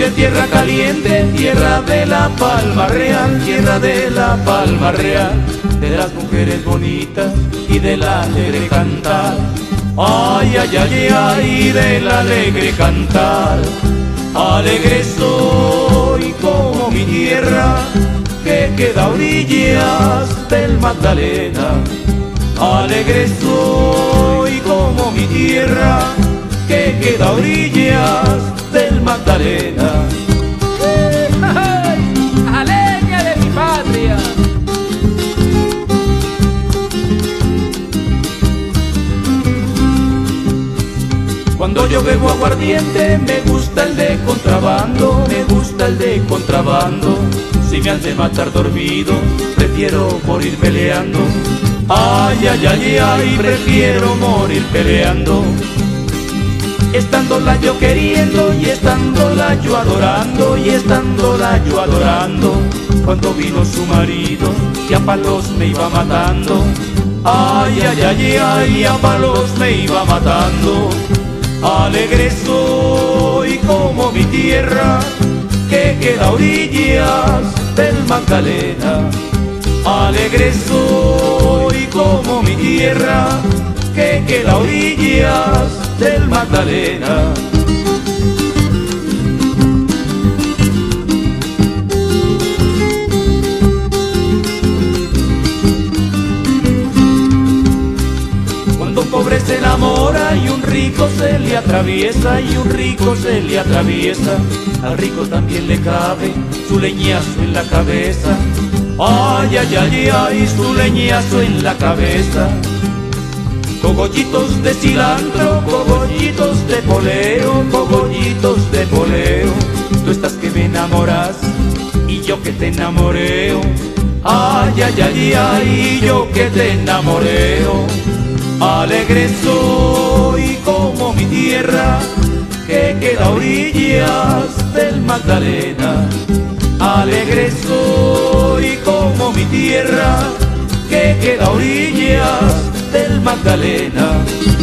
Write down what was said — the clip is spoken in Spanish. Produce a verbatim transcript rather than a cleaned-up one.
de tierra caliente, tierra de la Palma Real, tierra de la Palma Real, de las mujeres bonitas y del alegre cantar. Ay, ay, ay, ay, del alegre cantar. Alegre soy como mi tierra, que queda a orillas del Magdalena. Alegre soy como mi tierra, que queda a orillas del Magdalena. ¡Aleña de mi patria! Cuando yo bebo aguardiente me gusta el de contrabando, me gusta el de contrabando. Si me han de matar dormido, prefiero morir peleando. Ay, ay, ay, ay, prefiero morir peleando. Estándola yo queriendo y estándola yo adorando, y estándola yo adorando, cuando vino su marido y a palos me iba matando. Ay, ay, ay, ay, a palos me iba matando. Alegre soy como mi tierra, que queda a orillas del Magdalena. Alegre soy como mi tierra, que queda a orillas del Magdalena. Cuando un pobre se enamora y un rico se le atraviesa, y un rico se le atraviesa, al rico también le cabe su leñazo en la cabeza. Ay, ay, ay, ay, su leñazo en la cabeza. Cogollitos de cilantro, cogollitos de poleo, cogollitos de poleo. Tú estás que me enamoras y yo que te enamoreo. Ay, ay, ay, ay, yo que te enamoreo. Alegre soy como mi tierra, que queda a orillas del Magdalena. Alegre soy como mi tierra, que queda a orillas del Magdalena.